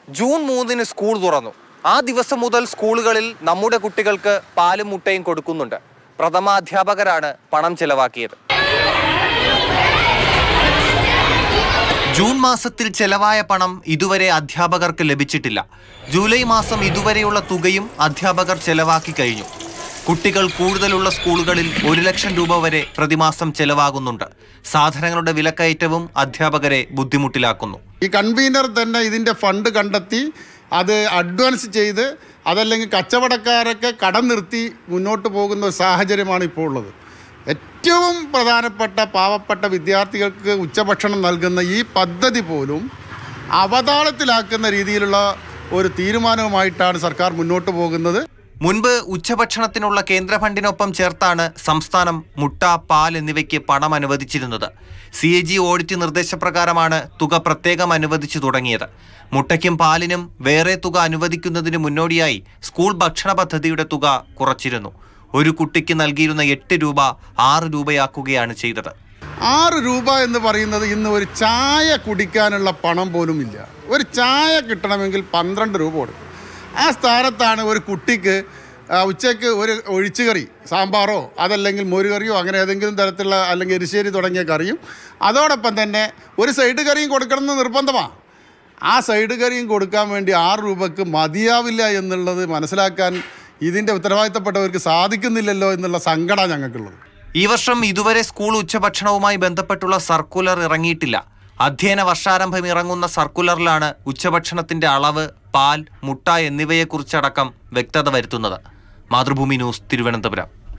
June 3 school തുറന്നു. ആ ദിവസം മുതൽ സ്കൂളുകളിൽ നമ്മുടെ കുട്ടികൾക്ക് പാലും മുട്ടയും കൊടുക്കുന്നുണ്ട്. പ്രഥമാധ്യാപകരാണ് പണം ചെലവാക്കിയത്. ജൂൺ മാസത്തിൽ ചെലവായ പണം ഇതുവരെ അധ്യാപകർക്ക് ലഭിച്ചിട്ടില്ല. ജൂലൈ മാസം ഇതുവരെയുള്ള തുകയും അധ്യാപകർ ചെലവാക്കി കഴിഞ്ഞു. കുട്ടികൾ കൂടുതലുള്ള സ്കൂളുകളിൽ 1 ലക്ഷം രൂപ വരെ പ്രതിമാസം ചെലവാകുന്നുണ്ട്. സാധനങ്ങളുടെ വിലക്കയറ്റവും അധ്യാപകരെ ബുദ്ധിമുട്ടിലാക്കുന്നു. ഈ കൺവീനർ തന്നെ ഇതിൻ്റെ ഫണ്ട് കണ്ടെത്തി അത് അഡ്വാൻസ് ചെയ്ത് അതല്ലെങ്കിൽ കച്ചവടക്കാരൊക്കെ കടം നിർത്തി മുന്നോട്ട് പോകുന്ന ഒരു സാഹചര്യമാണ് ഇപ്പോൾ ഉള്ളത്. ഏറ്റവും പ്രധാനപ്പെട്ട പാവപ്പെട്ട വിദ്യാർത്ഥികൾക്ക് ഉച്ചഭക്ഷണം നൽകുന്ന ഈ പദ്ധതി പോലും അവതാളത്തിലാക്കുന്ന രീതിയിലുള്ള ഒരു തീരുമാനവുമായിട്ടാണ് സർക്കാർ മുന്നോട്ട് പോകുന്നത്. മുൻപ് ഉച്ചഭക്ഷണത്തിനുള്ള കേന്ദ്ര ഫണ്ടിനൊപ്പം ചേർത്താണ് സംസ്ഥാനം മുട്ട, പാൽ എന്നിവയ്ക്ക് പണം അനുവദിച്ചിരുന്നത്. CAG ഓഡിറ്റ് നിർദ്ദേശപ്രകാരമാണ് തുക പ്രത്യേകം അനുവദിച്ചു തുടങ്ങിയത്. മുട്ടയ്ക്കും പാലിനും വേറെ തുക അനുവദിക്കുന്നതിന് മുന്നോടിയായി സ്കൂൾ ഭക്ഷണ പദ്ധതിയുടെ തുക കുറച്ചിരുന്നു. ഒരു കുട്ടിക്ക് നൽകിയിരുന്ന 8 രൂപ 6 രൂപയാക്കുകയാണ് ചെയ്തത്. 6 രൂപ എന്ന് പറയുന്നത് ഇന്ന് ഒരു ചായ കുടിക്കാനുള്ള പണം പോലും ഇല്ല. ഒരു ചായ കിട്ടണമെങ്കിൽ 12 രൂപ കൊടുക്കും. ആ സ്ഥാനത്താണ് ഒരു കുട്ടിക്ക് ഉച്ചയ്ക്ക് ഒരു ഒഴിച്ചുകറി, സാമ്പാറോ അതല്ലെങ്കിൽ മോരുകറിയോ അങ്ങനെ ഏതെങ്കിലും തരത്തിലുള്ള അല്ലെങ്കിൽ എരിശ്ശേരി തുടങ്ങിയ കറിയും അതോടൊപ്പം തന്നെ ഒരു സൈഡ് കറിയും കൊടുക്കണമെന്ന് നിർബന്ധമാണ്. ആ സൈഡ് കറിയും കൊടുക്കാൻ വേണ്ടി 6 രൂപക്ക് മതിയാവില്ല എന്നുള്ളത് മനസ്സിലാക്കാൻ ഇതിൻ്റെ ഉത്തരവാദിത്തപ്പെട്ടവർക്ക് സാധിക്കുന്നില്ലല്ലോ എന്നുള്ള സങ്കടമാണ് ഞങ്ങൾക്കുള്ളത്. ഈ വർഷം ഇതുവരെ സ്കൂൾ ഉച്ചഭക്ഷണവുമായി ബന്ധപ്പെട്ടുള്ള സർക്കുലർ ഇറങ്ങിയിട്ടില്ല. അധ്യയന വർഷാരംഭം ഇറങ്ങുന്ന സർക്കുലറിലാണ് ഉച്ചഭക്ഷണത്തിന്റെ അളവ്, പാൽ, മുട്ട എന്നിവയെക്കുറിച്ചടക്കം വ്യക്തത വരുത്തുന്നത്. മാതൃഭൂമി ന്യൂസ്, തിരുവനന്തപുരം.